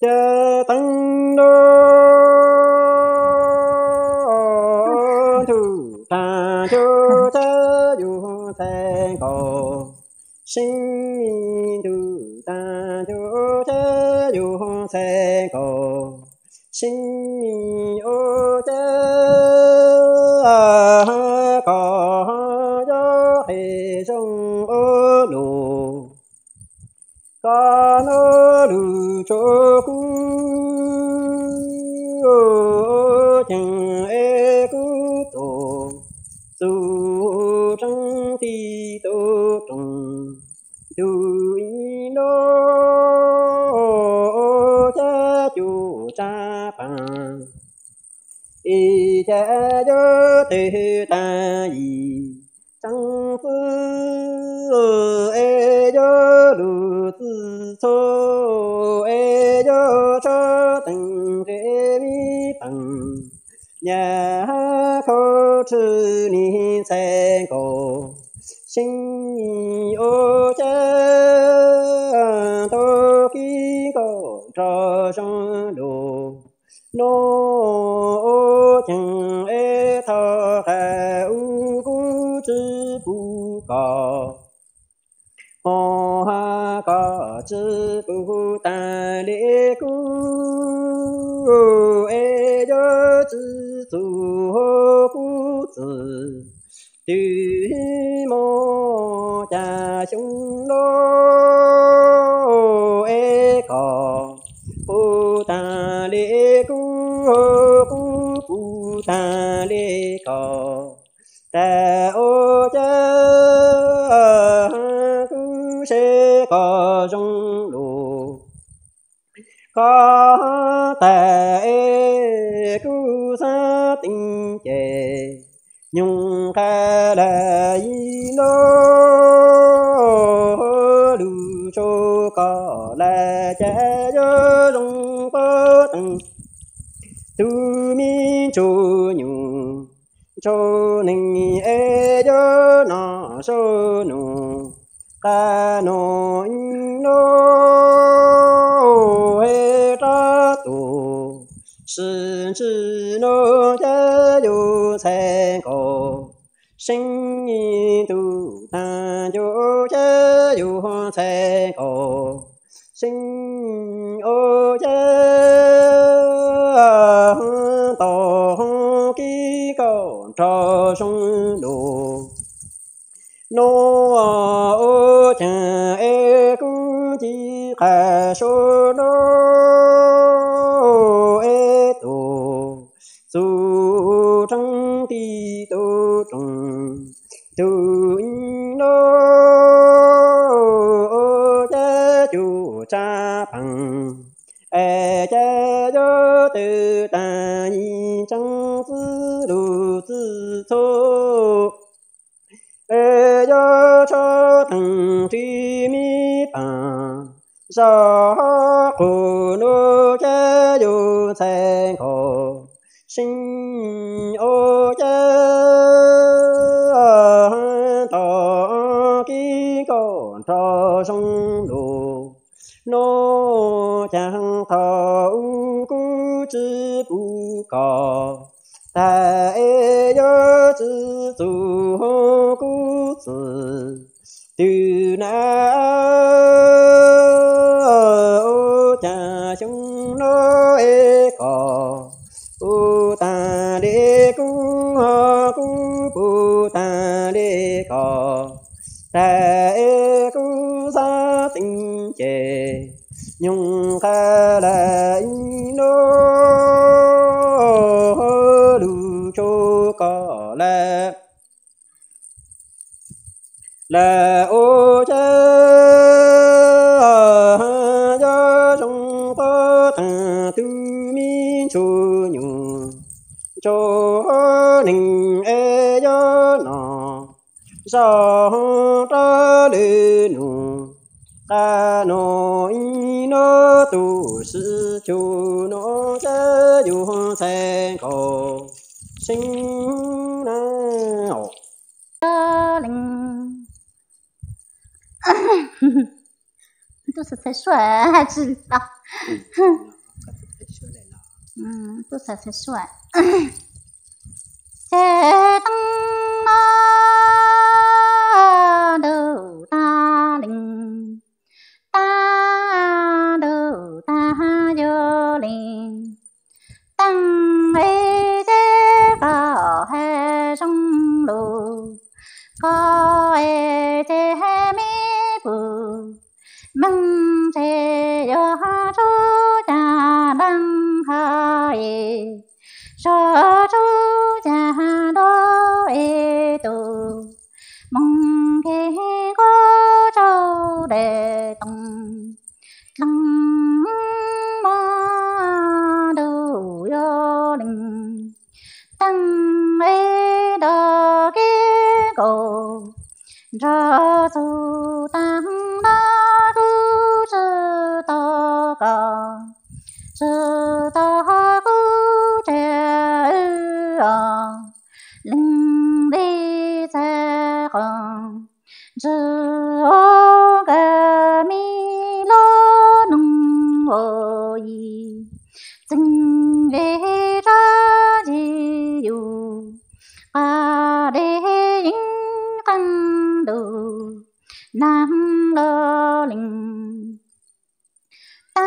cha tăng đô thủ ta cho cha du sen cổ sinh thủ ta cho cha du sen cổ sinh ô cha có gió thì sông ô lù con ô lù cho cu chẳng e cu tổ dù trong thì tổ trong dù nó cha chủ cha bằng y cha cho từ ta gì chẳng phư e cho đủ tư số e cho từng thế mi bằng nhà khó chữ ni sen cổ sinh ô cha tô ký cổ cho trong đồ nô chẳng e thọ khả u cú chữ bu cò hồ ha cò chữ bu ta lê cú e cho chữ tu hô cú tử từ mô cha chúng lô e cò bu ta lê cú bu ta lê cò ta ô cha cú sẽ có trong lù có ta e cú sa tình chè nhung ca la y lô lu cho có la cha cho trong bơ tầng tu mi cho nhung cho ninh e cho nó so nụ ta nó nó e ra tu sư sư nó cha du sen cổ sinh tu ta cho cha du sen cổ sinh ô cha tổ ký cổ cho sông đồ nô ô cha e cú chi khả số nô e tổ su trong ti tô trong tu nô ô cha chủ cha bằng e cha cho từ ta nhi trong tư đủ tư thô e cho thằng tri mi bằng do cô nô cha du sen cổ sinh ô cha tỏ ký cổ cho sông đồ nô chẳng thọ u cú chữ bu cò ta e yo chữ tu hô cú tử từ na ô cha chúng nó e cò bu ta đê cú hô cú bu ta đê cò ta e cú sa tình chè nhung ca la nô lu cho có là ô cha do trong có ta tu mi chu nhung cho ninh e do nó do ta lê nụ ta nó y nó tu sư chu nó cha du sen cổ sinh nào 都是才说知道。 tôi sẽ sửa sẽ tăng na đầu ta linh ta đầu ta vô linh tăng ấy chế có hệ trong lù có ấy chế mi bù mừng chế yo chú cha đăng hai cho chú cha đó ấy tu mong cái có châu đệ tông lăng mơ đủ yo linh tăng ấy đó cái cổ ra su tăng đó cứ chữ to cả chữ to cứ trẻ linh đi xe còn chữ cái mi lo nung ơi tình về ra gì dù à để những căn đủ nam lo linh ta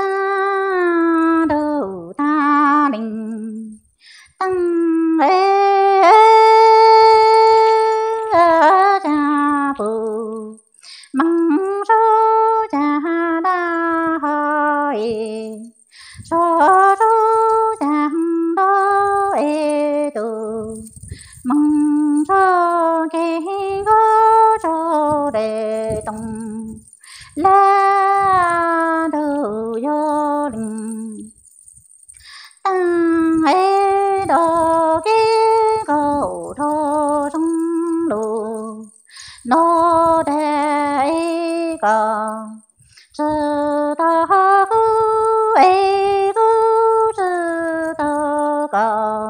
đầu ta linh tăng ê cha bù măng số cha đa hỏi số cha đó ê tu mong cho cái gỗ cho để tông la đầu yo linh tăng ấy đó cái cầu thô trong lù nó để có chữ ta cứ ấy cứ chữ ta có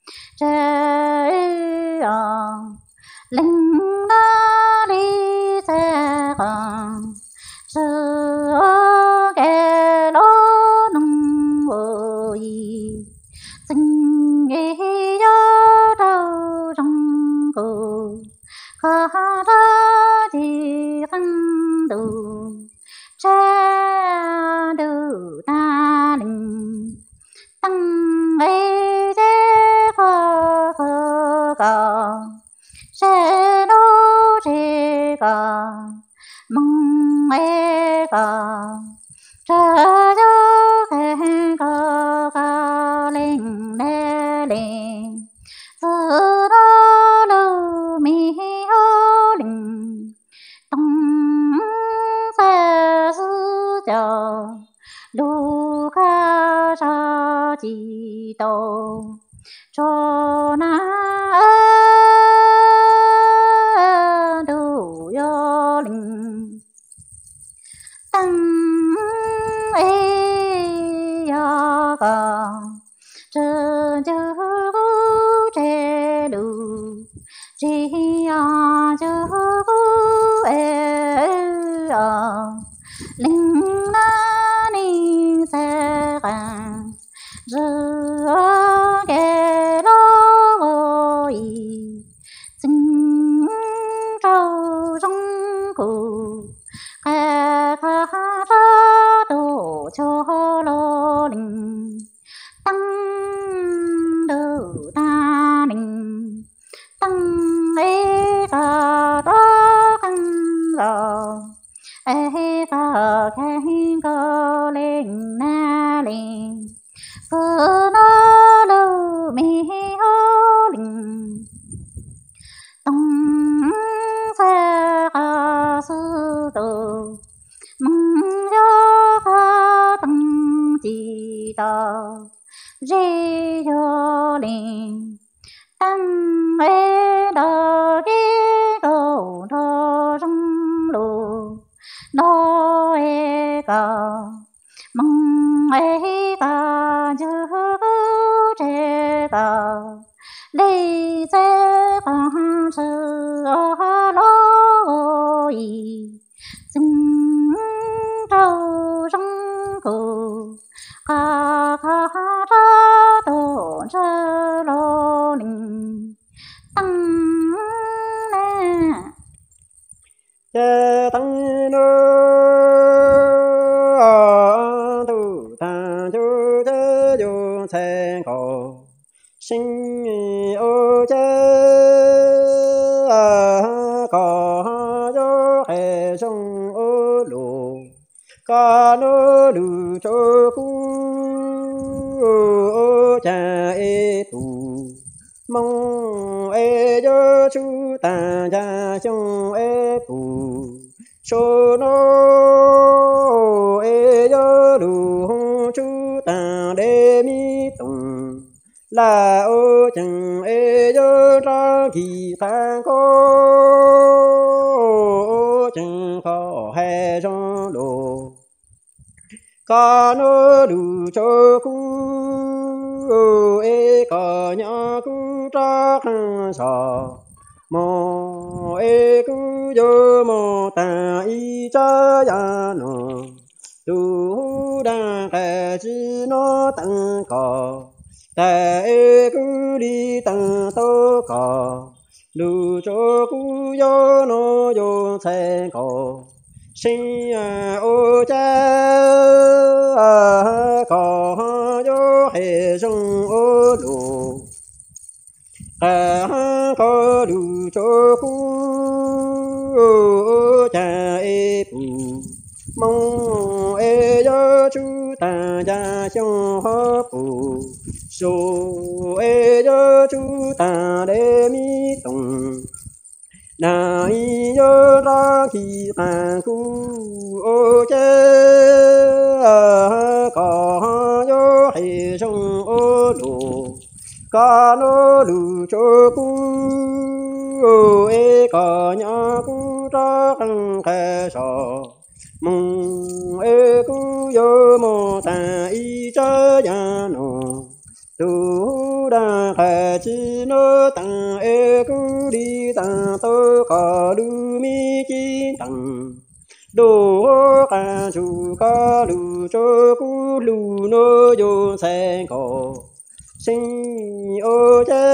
trời linh đã đi xe còn sự kẻ đó nung ơi tình ý gió đâu trong cô khá ra thì khăn đủ cha đủ ta linh tăng ấy chế khó khó có sẽ đô chế có mong ấy có trở cho cái có lên đê lên từ đó đâu mi hô linh tông sẽ sư cho đủ khá cho chỉ tổ cho na đủ yo linh tăng ấy yo có chờ chờ chế đủ chỉ chờ linh na ninh sẽ càng giờ cái đó ơi tình trâu trong cụ cái khá ra tổ cho lo linh tăng đầu ta linh tăng ấy cả đó khăn rồi ấy cả cái có lên na lên cứ nó đâu mi hô linh tông xe cả sư tử mong cho cả tăng chỉ tao dễ cho linh tăng ấy đó cái cầu thô trong lù nó ấy cả mong ấy cả chữ chế cả lấy chế cả sự lối tình trâu trong cụ ca ca ra đồ ra lo linh tăng nè cha tăng nô tu ta chu cha du sen cổ sinh ô cha có yo hệ sông ô lù ca nô lù cho cu ô cha e tu mong e yo chu ta cha sông e pu so no e yo lu chu ta de mi tông là ô chẳng e yo ra kỳ ta có chẳng có hay trong đồ ca nô đủ cho cu e ca nhã cu tra khang sa mô e cu yo mô ta y cha ya no tu đa khe chi no tăng co ta e cu đi tăng tô co lu cho cu yo no yo sen co sinh ô cha có yo hệ sông ô lù có đủ cho cu cha e pu mong e yo chu ta cha sông ho pu so e yo chu ta de mi tông na y yo ra ki ta ku ô cha có yo hệ sông ô lù ca nô lù cho cu e ca nhã cu ra tăng khe so mong e cu yo mô ta y cha ya no tu đa khe chi no tăng e cu đi tăng tô ca lu mi chi tăng đồ ca chu ca lu cho cu lu no yo sen co sinh ô cha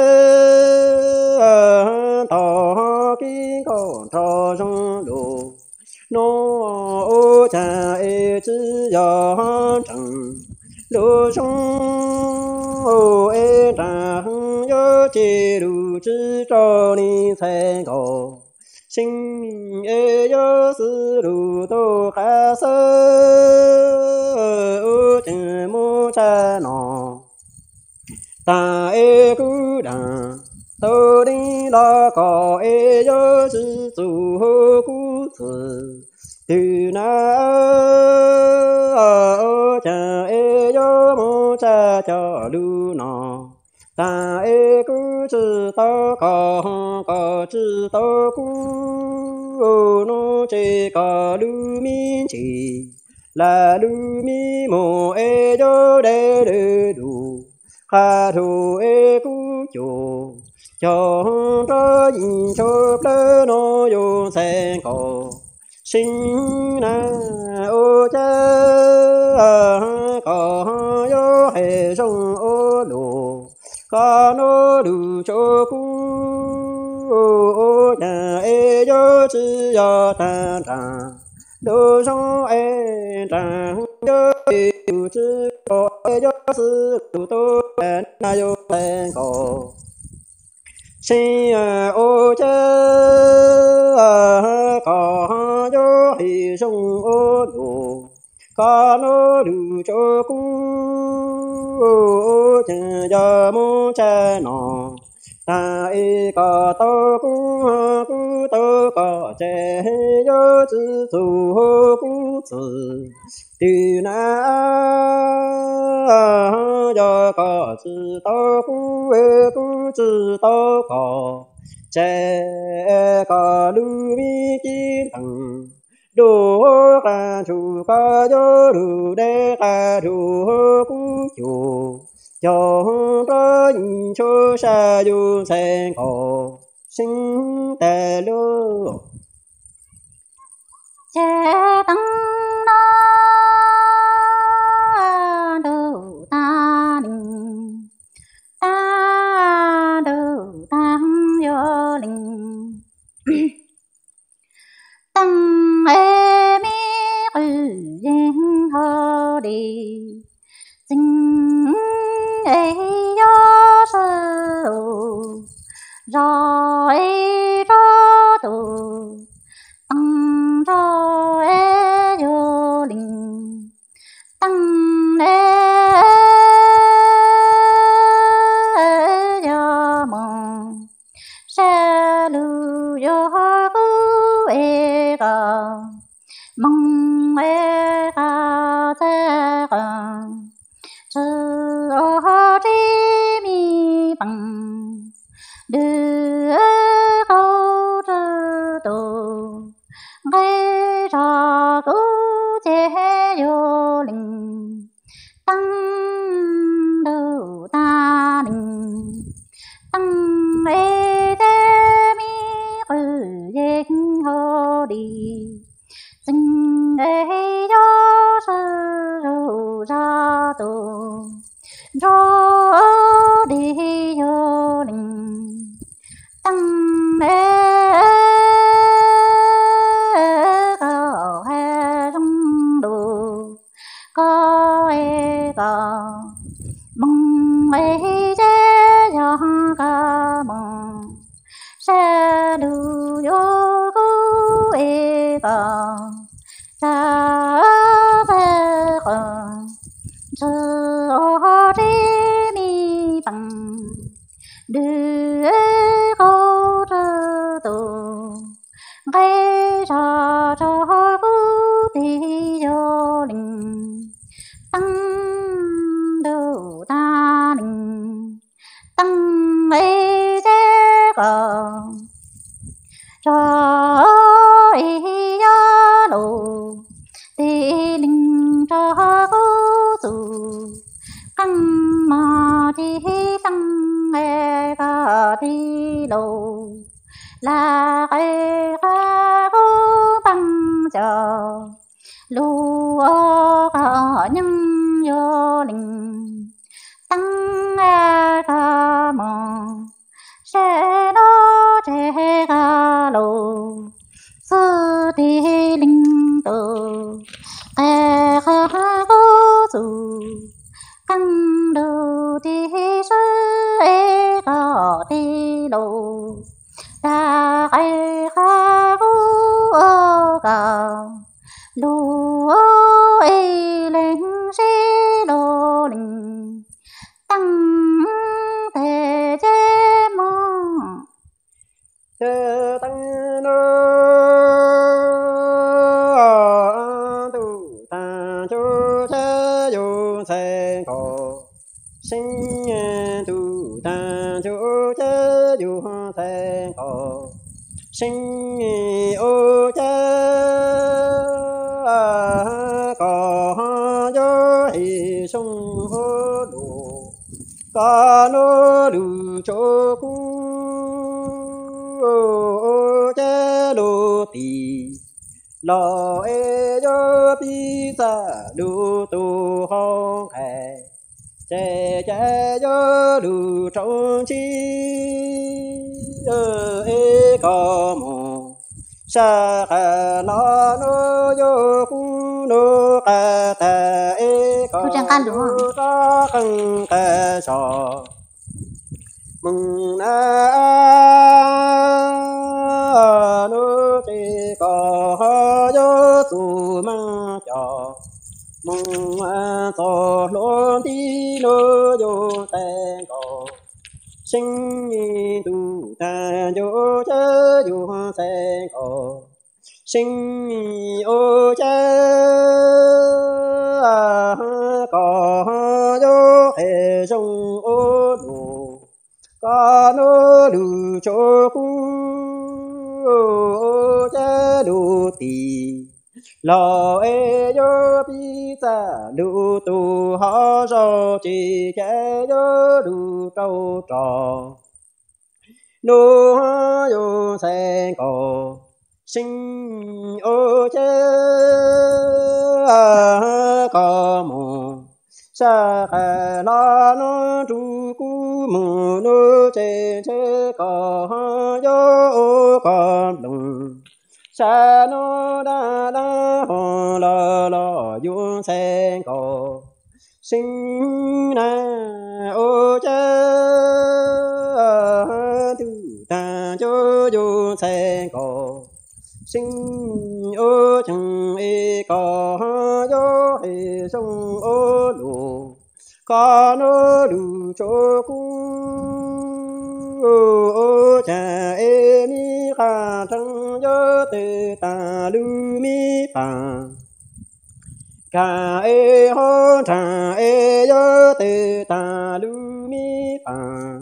tỏ kinh con trò trong đồ nô ô cha e chi ya chẳng đồ trong ô e cha yo chi lu chi cho ni sen co sinh e yo sư lu tô ca sơ ô cha mô cha nọ ta e cu đà tô đi la có e yo sư su hô cu sư từ na cha e yo mô cha cho lu nọ ta e cu chư to có chư to cu no chê có lu mi chỉ là lu mi mô e yo de de du kha thu e cu chu cho ra yin cho lơ no yo sen co sinh na ô cha có yo hệ sông ô lù ca nô đủ cho cu ô cha e yo chi yo ta ta đồ sông e ta yo tu chi co e yo sư tu tô na yo sen co sinh ô cha có yo hệ sông ô lù ca nô đủ cho cu cha ya mô cha nọ ta e ca to cu to ca che yo chi tu hô cu tử từ na ya ca chi to cu e cu chi to ca che ca lu mi chi tăng đồ ca chu ca yo lu de ca chu cu chu cho ra yin cho sa yu sen co sinh tề lu che tăng na chính ấy yo sư rồi đó tu tăng rồi yo linh tăng lễ yo mong sẽ lưu yo cu e ga mong e ga thế ga sư ô tri mi bằng đưa câu trừ tu gây ra cứu chế vô linh tăng đầu ta linh tăng ê đê mi cử dê hô đi sinh ê yo sư ru ra tu rô đi yo linh tăng ê cao hè trong đồ có ê cao mong ê chế yo ca mong sẽ đủ yo cu ê cao ta về con sư ô tri mi bằng đưa câu trừ tu gây ra cho cứu tí vô linh tăng đầu ta linh tăng ấy chế còn cho ý nhớ lộ tí linh cho cứu tu căng mà đi tăng nghe ca đi lộ là cái ca cứu tăng chờ lúa cả nhân vô linh tăng nghe ca mò sẽ nó trẻ ca lộ sư thì linh tử kẻ khá cứu dù căng đầu thì sư ê có đi lộ ta ai khá cứu cả lúa ê lên xí đồ linh tăng thể chế mong chớ tăng nô tu ta chú chớ du sen cổ sinh tu ta chú chớ du sen cổ sinh ô chớ có vô hi sung hô đủ có nô đủ chỗ cũ chớ đồ tì lo e yo pi sa du tu hong khe che che yo du trong chi e có mồ sa kha lo no yo ku no ka ta e có có căng ka so mừng na nô chỉ có yo tu mang cho mừng to luôn đi nô yo tên có sinh tu ta yo chớ yo tên có sinh ô chớ có yo hệ trong ô đủ có nô đủ chỗ cũ chớ đủ tì lo e yo pi ta đủ tu họ rồi chỉ chớ yo đủ trâu trò nô yo sen cổ sinh ô chớ có mồ sa kha la no tu cu mu no che che có yo có lung sa no da da ho la la yo sen có sinh na ô cha tu ta cho vô sen cổ sinh ô chẳng e có yo e sông ô lù có nó đủ cho cu ô cha e mi kha thăng yo te ta lu mi pa ca e ho cha e yo te ta lu mi pa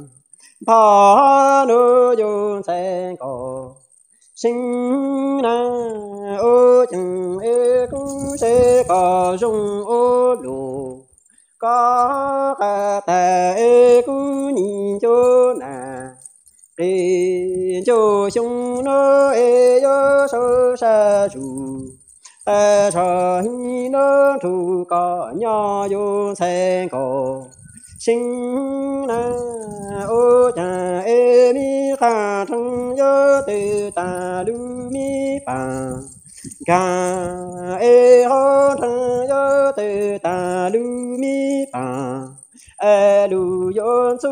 pa no yo sen ko sinh na ô chẳng e cũng sẽ có rung ô lù có cả ta e cũng nhìn cho na đi cho chúng nó e yo so sa chu ta cho hi nó thu có nhỏ yo sen ko sinh na ô cha e mi kha thăng yo te ta lu mi pa ca e ho thăng yo te ta lu mi pa e lu yo su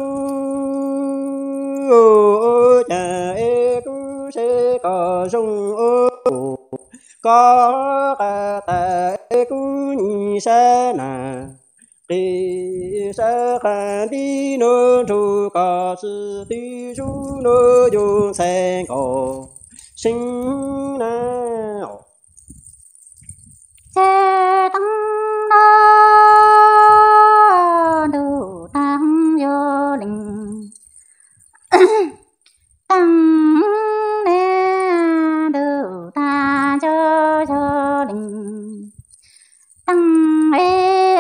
ô cha e cũng sẽ có rung ô có cả ta e cũng nhìn sa na đi sa khan đi nô thu ca sư đi du nô du sen cổ sinh na chê tăng na đủ tăng vô linh tăng nè đủ ta cho linh tăng ê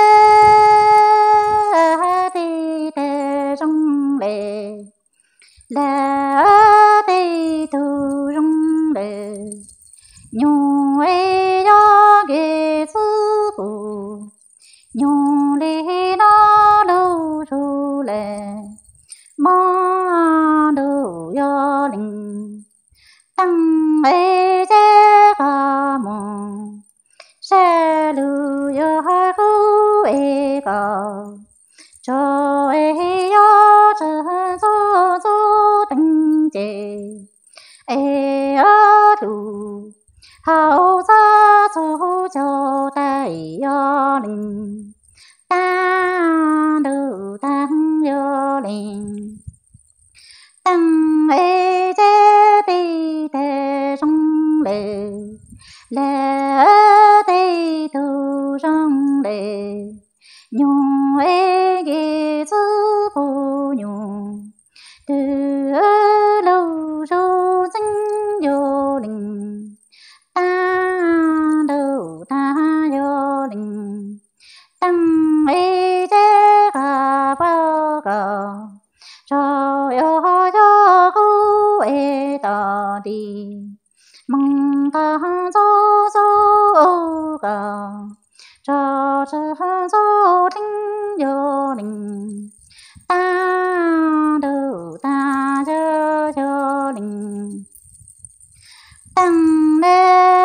ti tê rong lệ là ti tu rong lệ nhung ê yo ghê sư phụ nhung lê nó đâu ru lệ mò đâu yo linh tăng ê chê ca mong sẽ lưu yo khu ê ca cho ê yo chân zo zo tình chế ê ơ thủ hậu ra số cho tay yo linh ta đủ tăng yo linh tăng ê chê ti tê rong lệ lệ tê tu rong lệ nhung ê ghê sư phụ nhung từ lâu rồi sinh vô linh ta đâu ta vô linh tăng ê chê ca bao ca cho yo khu ê ta đi mong ta zo zo ca cho zo thinh vô linh ta đâu ta cho linh tăng lê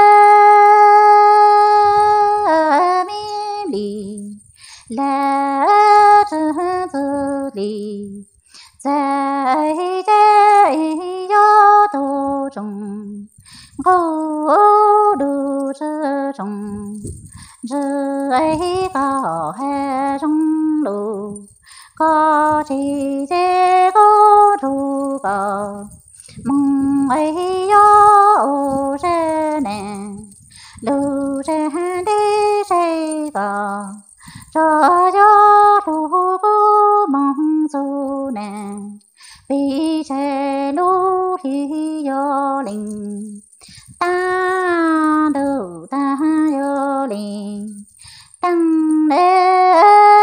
mi lì la chơ lì在这有多种高度之中，只个海中路，个姐姐个主个梦有人呢，路人的谁个？这有路个梦走呢，比这路里有灵，大路大有灵，当嘞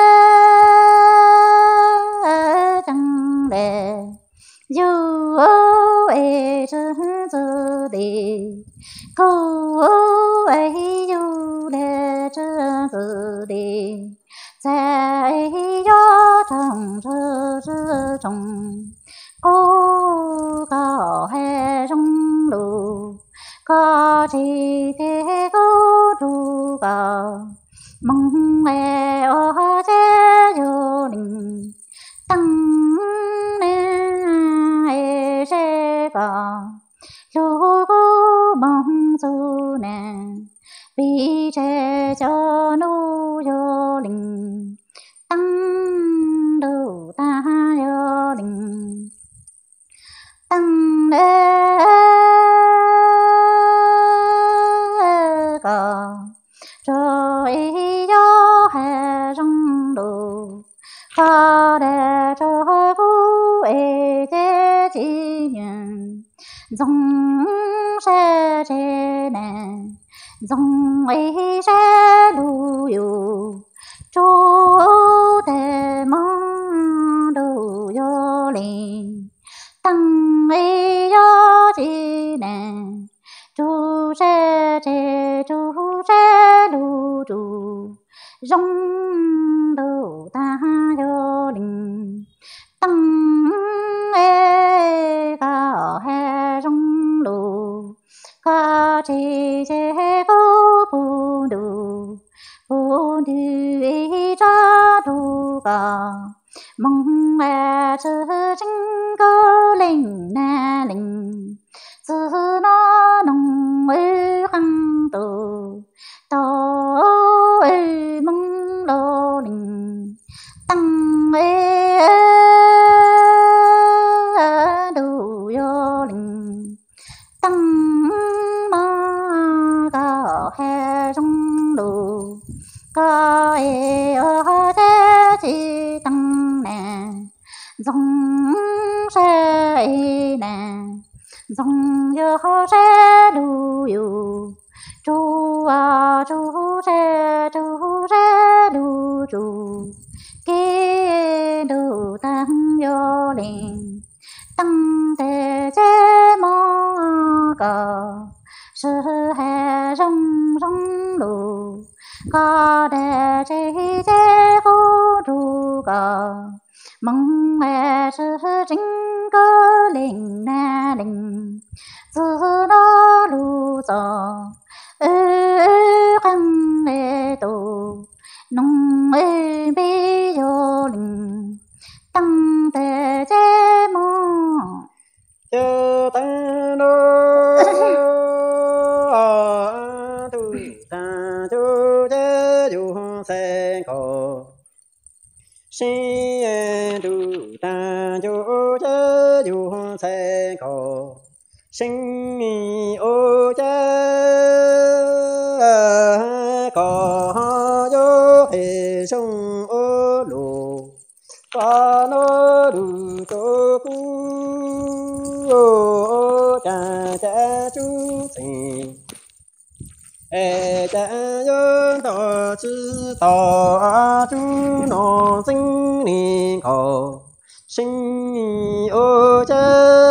当嘞，有爱真子的，口爱有嘞真子的。在有城市之中，高海中路，高起的高筑高，梦哎 dòng sẽ chế nè dòng ấy sẽ đủ yêu chú thế mong đủ yêu linh tăng ấy yo chi nè chú sẽ chế chú sẽ đủ đủ dòng đủ ta yêu linh tăng ê ca hè rong lù ca chi chế cô bù đủ ý cho đủ ca mong mẹ chữ chính cơ linh na linh chữ nó nông ấy khăn tù tàu ấy mong lô linh tăng ê đủ yo linh tăng ma ca he trong đủ ca ê ở thế chi tăng nè dòng sẽ nè dòng yo sẽ đủ yêu chú sẽ đủ chú kê đủ tăng yo linh tăng thế chế mô cờ sư hè rong lù có đề chế cô ru cờ mong mẹ sư chính cơ linh na linh sư đó lù giò khăn lê tù nông bi yo linh tăng thế chế mô chớ tăng đô tu ta chú chế chú sen cổ sinh tu ta chú chế chú sen cổ sinh ô chế cổ chú hệ sông ô lù có nó đủ cho cú cha cha chú tình cha dân tỏ chữ tỏ chú nó sinh linh khổ sinh ô cha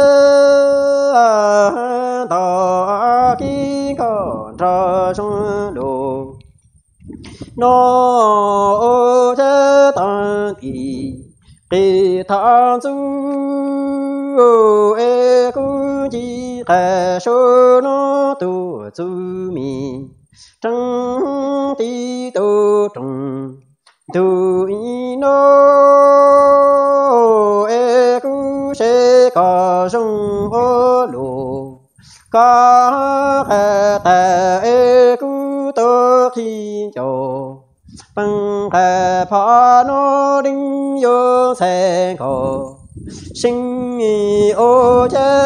tỏ kí còn cho xuống đồ nó ô cha tỏ kỳ kỳ thang su e cu chi kha số nó tu su mi trăng ti tu trùng tu y nó e cu se ca sông ô lù ca kha ta e cu tô thi châu bằng kha pha nó đinh vô sen cổ sinh ô cha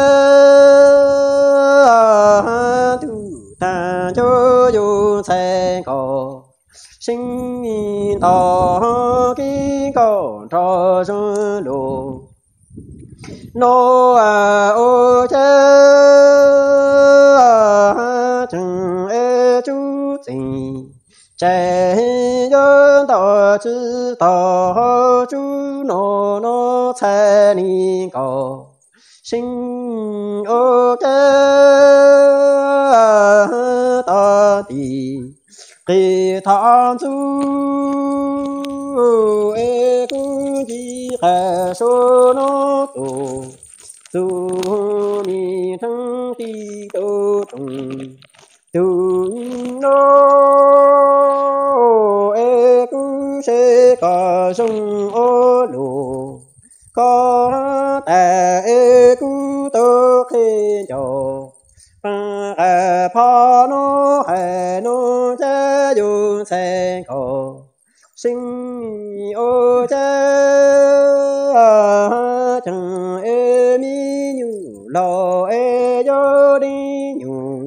tu ta cho vô sen cổ sinh tỏ kí cổ cho số đồ nó ô cha chẳng e chú gì trẻ dân tỏ chữ tỏ chú nó xe ni cổ sinh ô cha tỏ tì kỳ thang chú e cu chi kha số nó tu tu ni thăng ti tô trùng tu nó e cu se ca sông ô lù có ta e cu tô khi châu pa pha nó hè nó cha du sen cổ sinh ô cha chẳng e mi nhu lo e yo đi nhu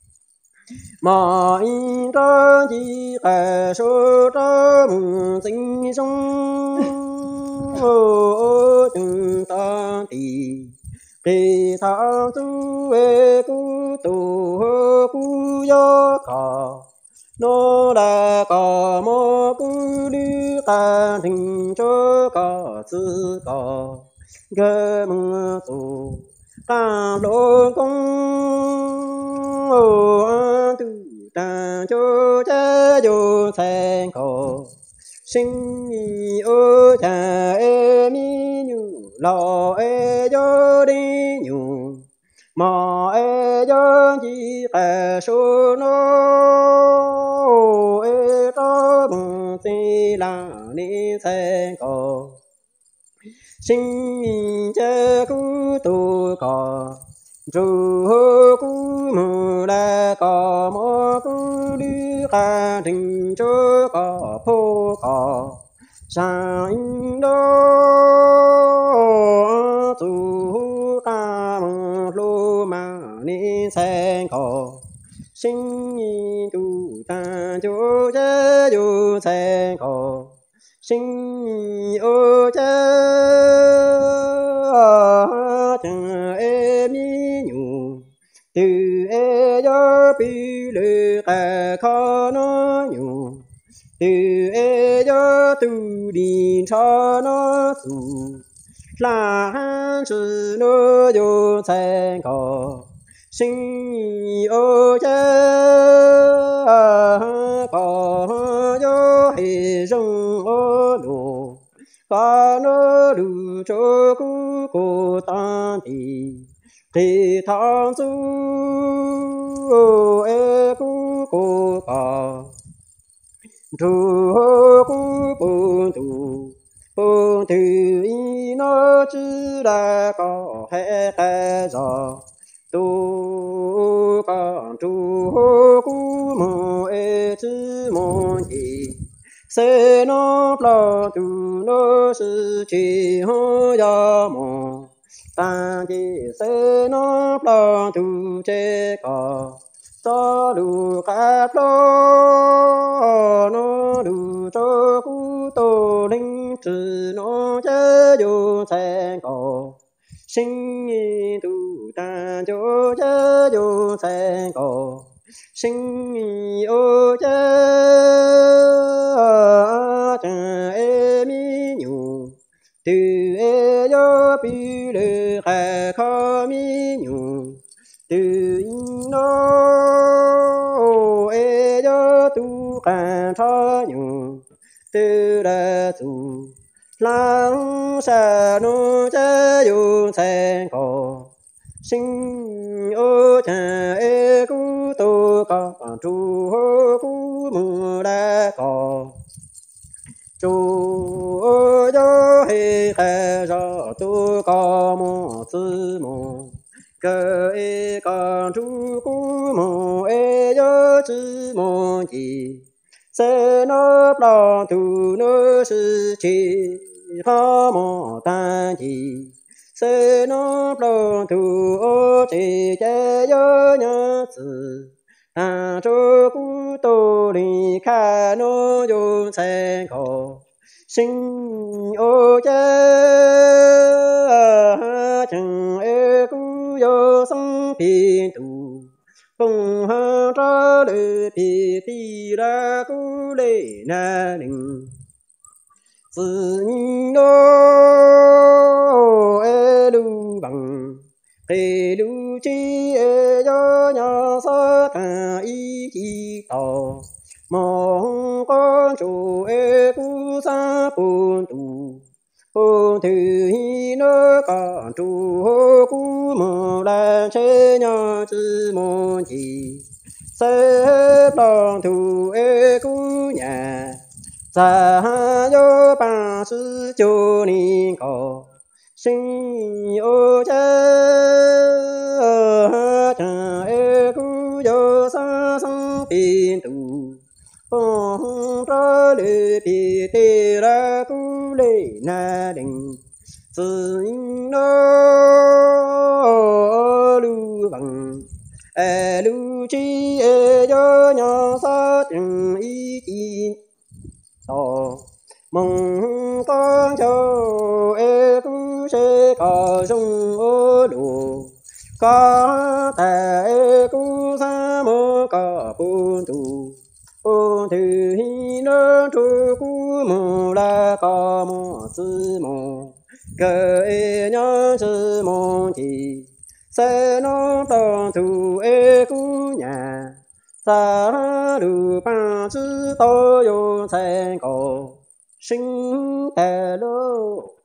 mà in ra chi kha số ra mừng sinh sông ô từng ta tì Thì thọ tu ê cu tu hô cu yo cò nô đà cò mô cu đi ta thình chô cò sư cò gơ mơ tu ta lô công ô tu ta chô cha yo sen cò sinh ô cha e mi nhu lo e yo đi nhu mò e yo chi ca su no e to bung ti la ni sen ko sinh cha cu tu ko ru hô cu mu la ko mo cu đi ca trình chô ko phô ko sa in đô tu ta mơ lô ma ni sen ko sinh tu ta chô cha yo sen ko sinh ô cha chẳng e mi nhu từ e yo pi lê ca kho nó nhu từ e yo tu đi cho nó tu la han sư nó yo sen ko sinh ô cha có yo he rong ô lu có nó lu cho cu cô tan thì thang su e cu cô ca tu cu bun tu y nó chỉ là có hệ cái gió tu con tu cu mô e chi mô chi se nó lo tu nó sư chi hô ya mô ta chi se nó lo tu che co cho lu ca lo nó lu cho cu tô linh trừ nó che yo sen co sinh tu ta cho cha yo sen ko sinh ô cha cha e mi nhu từ e yo pi le kha kho mi nhu từ no e yo tu kha tho nhu từ ra tu lang sa no cha yo sen ko sinh ô cha e cu tô ca chu hô cu mu đa co chu ô yo he kha ra tu ca mo sư mo cơ e ca chu cu mo e yo chi mo chi se no pla tu no sư chi ha mo ta chi se no plo tu o chi che yo nya zi a zhou gu dou li ka no yo sen ko sinh ô cha chẳng e gu yo sang pi tu bông ha tra lê pi ti ra gu lê na ning tự nhiên đó e lu bằng kê lu chi e cho nhà sa ta y chi tò mong con chủ e cu sa bồn tu bồn thứ hi nó cả chủ hô cu mò la che nhà chi mò chi sẽ đòn thủ e cu nhà sa yo ba sư cho ni ko sinh ô cha cha e cu yo sa sang pin tu phong tra le pi te ra cu le na đình tự nó lu bằng e lu chi e yo nya sa tình y chi to mong con cho e tu sẽ có sung ô đủ có thể cú sa mô có bùn tu bùn tu hi nơ tru cú mô la có mô sư mô cơ e nhớ sư mô chi sẽ nó tông tu e cú nhà sa lu ba chư tô yo thành cổ sinh tề lô